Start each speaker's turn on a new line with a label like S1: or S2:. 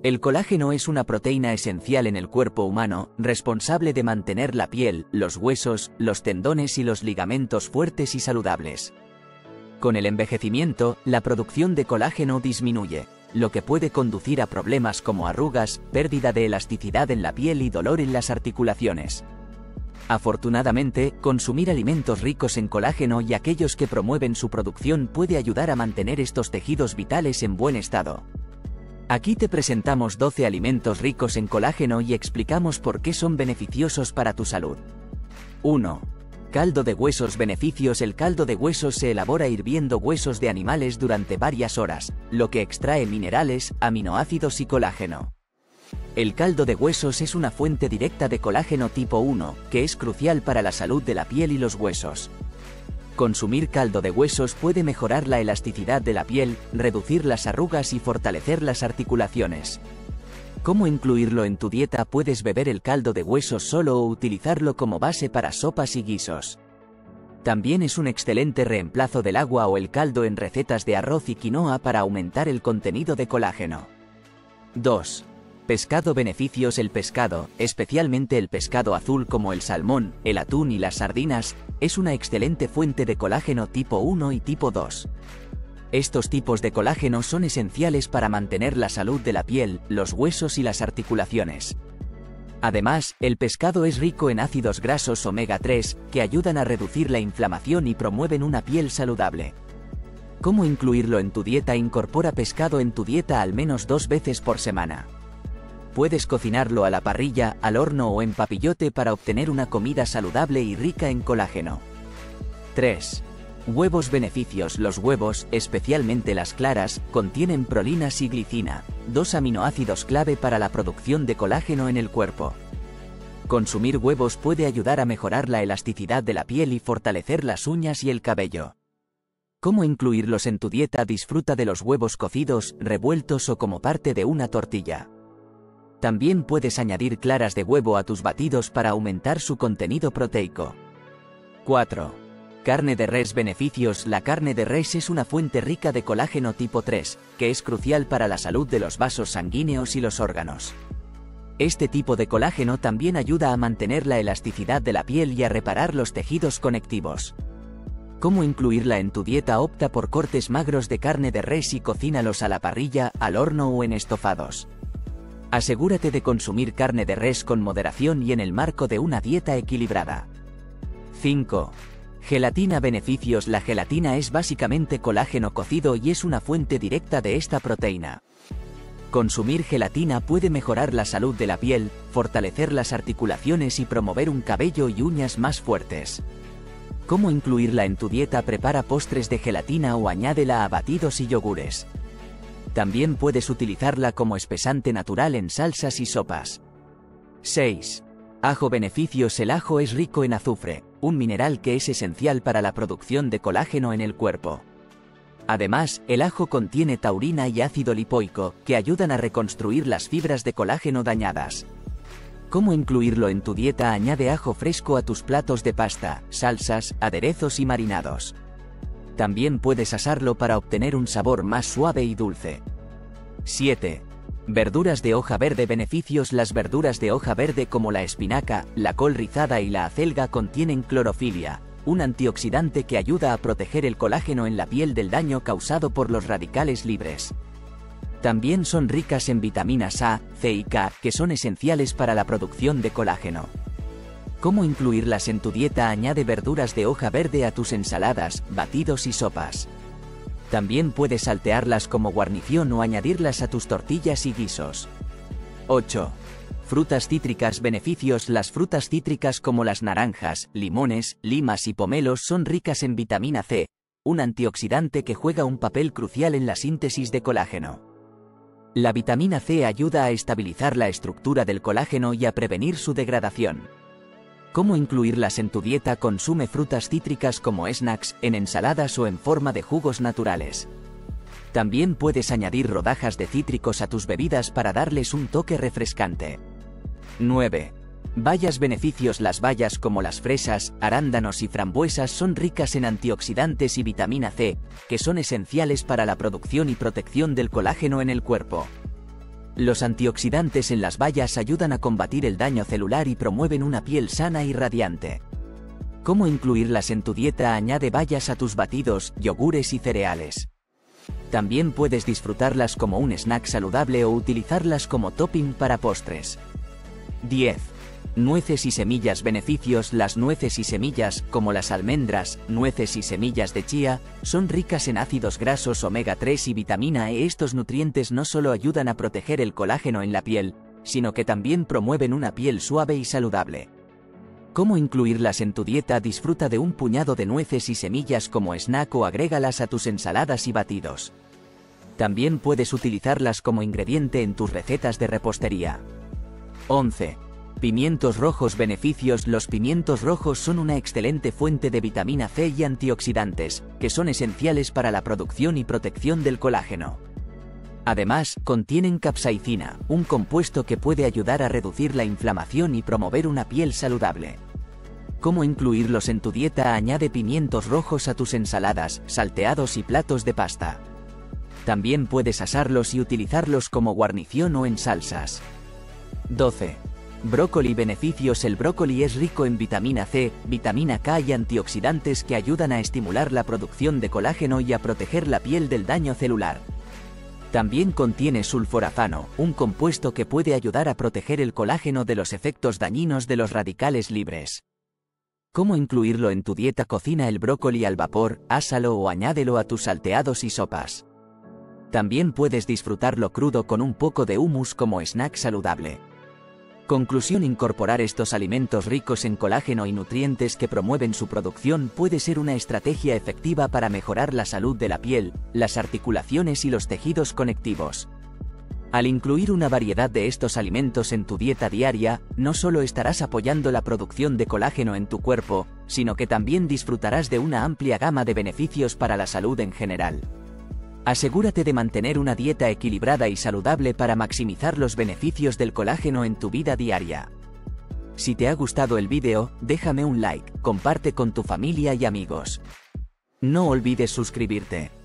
S1: El colágeno es una proteína esencial en el cuerpo humano, responsable de mantener la piel, los huesos, los tendones y los ligamentos fuertes y saludables. Con el envejecimiento, la producción de colágeno disminuye, lo que puede conducir a problemas como arrugas, pérdida de elasticidad en la piel y dolor en las articulaciones. Afortunadamente, consumir alimentos ricos en colágeno y aquellos que promueven su producción puede ayudar a mantener estos tejidos vitales en buen estado. Aquí te presentamos 12 alimentos ricos en colágeno y explicamos por qué son beneficiosos para tu salud. 1. Caldo de huesos. Beneficios. El caldo de huesos se elabora hirviendo huesos de animales durante varias horas, lo que extrae minerales, aminoácidos y colágeno. El caldo de huesos es una fuente directa de colágeno tipo 1, que es crucial para la salud de la piel y los huesos. Consumir caldo de huesos puede mejorar la elasticidad de la piel, reducir las arrugas y fortalecer las articulaciones. ¿Cómo incluirlo en tu dieta? Puedes beber el caldo de huesos solo o utilizarlo como base para sopas y guisos. También es un excelente reemplazo del agua o el caldo en recetas de arroz y quinoa para aumentar el contenido de colágeno. 2. Pescado. Beneficios. El pescado, especialmente el pescado azul como el salmón, el atún y las sardinas, es una excelente fuente de colágeno tipo 1 y tipo 2. Estos tipos de colágeno son esenciales para mantener la salud de la piel, los huesos y las articulaciones. Además, el pescado es rico en ácidos grasos omega 3, que ayudan a reducir la inflamación y promueven una piel saludable. ¿Cómo incluirlo en tu dieta? Incorpora pescado en tu dieta al menos 2 veces por semana. Puedes cocinarlo a la parrilla, al horno o en papillote para obtener una comida saludable y rica en colágeno. 3. Huevos. Beneficios. Los huevos, especialmente las claras, contienen prolinas y glicina, 2 aminoácidos clave para la producción de colágeno en el cuerpo. Consumir huevos puede ayudar a mejorar la elasticidad de la piel y fortalecer las uñas y el cabello. ¿Cómo incluirlos en tu dieta? Disfruta de los huevos cocidos, revueltos o como parte de una tortilla. También puedes añadir claras de huevo a tus batidos para aumentar su contenido proteico. 4. Carne de res. Beneficios. La carne de res es una fuente rica de colágeno tipo 3, que es crucial para la salud de los vasos sanguíneos y los órganos. Este tipo de colágeno también ayuda a mantener la elasticidad de la piel y a reparar los tejidos conectivos. ¿Cómo incluirla en tu dieta? Opta por cortes magros de carne de res y cocínalos a la parrilla, al horno o en estofados. Asegúrate de consumir carne de res con moderación y en el marco de una dieta equilibrada. 5. Gelatina. Beneficios. La gelatina es básicamente colágeno cocido y es una fuente directa de esta proteína. Consumir gelatina puede mejorar la salud de la piel, fortalecer las articulaciones y promover un cabello y uñas más fuertes. ¿Cómo incluirla en tu dieta? Prepara postres de gelatina o añádela a batidos y yogures. También puedes utilizarla como espesante natural en salsas y sopas. 6. Ajo. Beneficios. El ajo es rico en azufre, un mineral que es esencial para la producción de colágeno en el cuerpo. Además, el ajo contiene taurina y ácido lipoico, que ayudan a reconstruir las fibras de colágeno dañadas. ¿Cómo incluirlo en tu dieta? Añade ajo fresco a tus platos de pasta, salsas, aderezos y marinados. También puedes asarlo para obtener un sabor más suave y dulce. 7. Verduras de hoja verde. Beneficios. Las verduras de hoja verde como la espinaca, la col rizada y la acelga contienen clorofilia, un antioxidante que ayuda a proteger el colágeno en la piel del daño causado por los radicales libres. También son ricas en vitaminas A, C y K, que son esenciales para la producción de colágeno. ¿Cómo incluirlas en tu dieta? Añade verduras de hoja verde a tus ensaladas, batidos y sopas. También puedes saltearlas como guarnición o añadirlas a tus tortillas y guisos. 8. Frutas cítricas. Beneficios. Las frutas cítricas como las naranjas, limones, limas y pomelos son ricas en vitamina C, un antioxidante que juega un papel crucial en la síntesis de colágeno. La vitamina C ayuda a estabilizar la estructura del colágeno y a prevenir su degradación. ¿Cómo incluirlas en tu dieta? Consume frutas cítricas como snacks, en ensaladas o en forma de jugos naturales. También puedes añadir rodajas de cítricos a tus bebidas para darles un toque refrescante. 9. Bayas. Beneficios. Las bayas como las fresas, arándanos y frambuesas son ricas en antioxidantes y vitamina C, que son esenciales para la producción y protección del colágeno en el cuerpo. Los antioxidantes en las bayas ayudan a combatir el daño celular y promueven una piel sana y radiante. ¿Cómo incluirlas en tu dieta? Añade bayas a tus batidos, yogures y cereales. También puedes disfrutarlas como un snack saludable o utilizarlas como topping para postres. 10. Nueces y semillas. Beneficios. Las nueces y semillas, como las almendras, nueces y semillas de chía, son ricas en ácidos grasos omega 3 y vitamina E. Estos nutrientes no solo ayudan a proteger el colágeno en la piel, sino que también promueven una piel suave y saludable. ¿Cómo incluirlas en tu dieta? Disfruta de un puñado de nueces y semillas como snack o agrégalas a tus ensaladas y batidos. También puedes utilizarlas como ingrediente en tus recetas de repostería. 11. Pimientos rojos. Beneficios. Los pimientos rojos son una excelente fuente de vitamina C y antioxidantes, que son esenciales para la producción y protección del colágeno. Además, contienen capsaicina, un compuesto que puede ayudar a reducir la inflamación y promover una piel saludable. ¿Cómo incluirlos en tu dieta? Añade pimientos rojos a tus ensaladas, salteados y platos de pasta. También puedes asarlos y utilizarlos como guarnición o en salsas. 12. Brócoli. Beneficios. El brócoli es rico en vitamina C, vitamina K y antioxidantes que ayudan a estimular la producción de colágeno y a proteger la piel del daño celular. También contiene sulforafano, un compuesto que puede ayudar a proteger el colágeno de los efectos dañinos de los radicales libres. ¿Cómo incluirlo en tu dieta? Cocina el brócoli al vapor, ásalo o añádelo a tus salteados y sopas. También puedes disfrutarlo crudo con un poco de hummus como snack saludable. Conclusión: incorporar estos alimentos ricos en colágeno y nutrientes que promueven su producción puede ser una estrategia efectiva para mejorar la salud de la piel, las articulaciones y los tejidos conectivos. Al incluir una variedad de estos alimentos en tu dieta diaria, no solo estarás apoyando la producción de colágeno en tu cuerpo, sino que también disfrutarás de una amplia gama de beneficios para la salud en general. Asegúrate de mantener una dieta equilibrada y saludable para maximizar los beneficios del colágeno en tu vida diaria. Si te ha gustado el vídeo, déjame un like, comparte con tu familia y amigos. No olvides suscribirte.